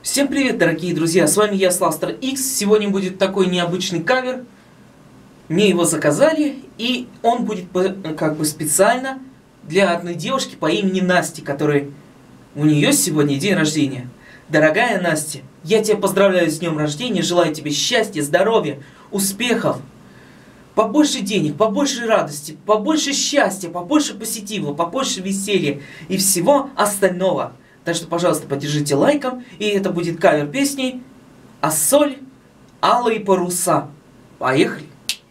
Всем привет, дорогие друзья, с вами я, Slaster X. Сегодня будет такой необычный кавер. Мне его заказали, и он будет как бы специально для одной девушки по имени Насти, у нее сегодня день рождения. Дорогая Настя, я тебя поздравляю с днем рождения, желаю тебе счастья, здоровья, успехов, побольше денег, побольше радости, побольше счастья, побольше позитива, побольше веселья и всего остального. Так что, пожалуйста, поддержите лайком, и это будет кавер песни «А соль, алые паруса». Поехали!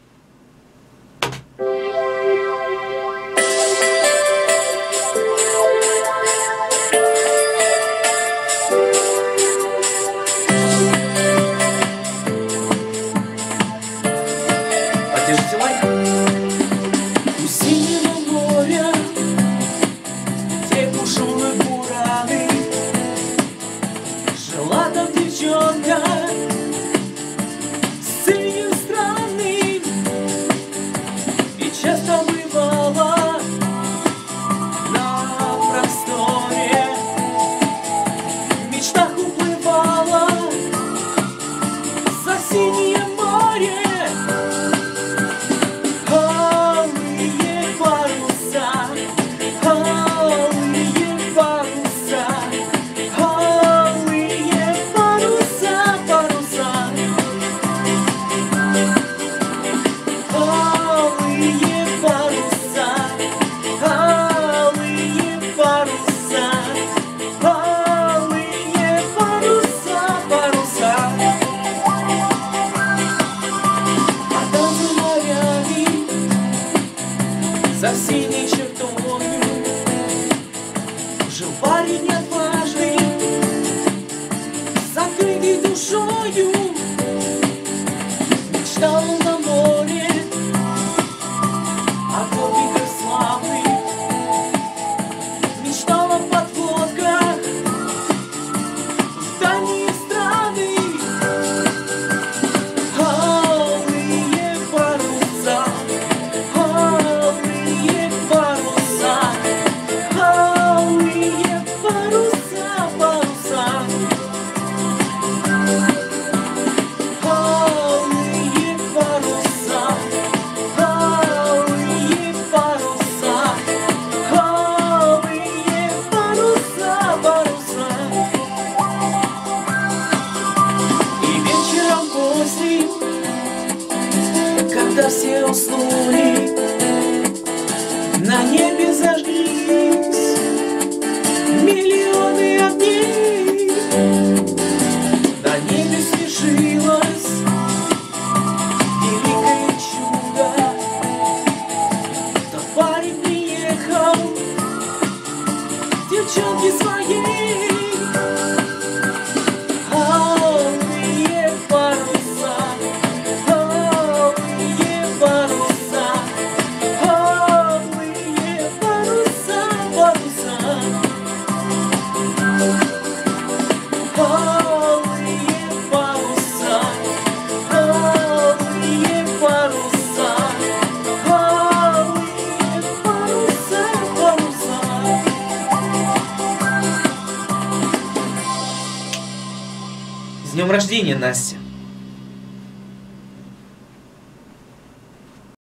Поддержите лайк. У синего моря, где бушуют бураны, жила там девчонка с именем странным, и часто бывала на просторе, в мечтах уплывала за синее море. За синей чертою жил парень отважный, закрытый душою, мечтал он на море, о подвигах славы, мечтал о подводках в дальние страны. Алые паруса, когда все уснули, на небе зажглись миллионы огней. На небе свершилось великое чудо. Тот парень приехал к девчонке своей. Алые паруса, алые паруса, алые паруса, паруса. Алые паруса, алые паруса, алые паруса, паруса. С днем рождения, Настя!